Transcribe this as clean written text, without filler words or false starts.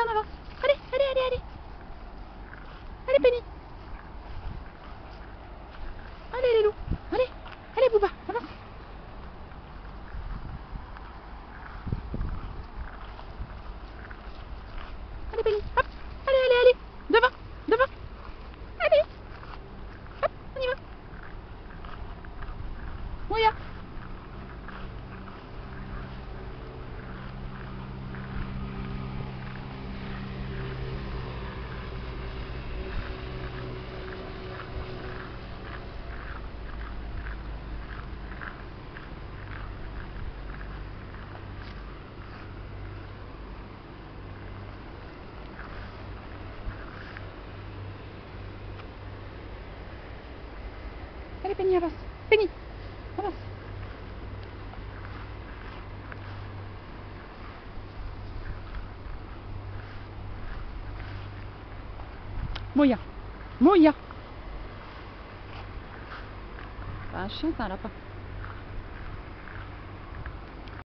en avant. Allez, allez, allez, allez. Allez, Penny. Allez, les loups. Allez, allez, Bouba, avance. Allez, Penny, hop. Allez, allez, allez. Devant, devant. Allez. Hop, on y va. Moya. Allez, Penny, avance. Penny, avance. Moya. Moya. C'est un chien, c'est un lapin.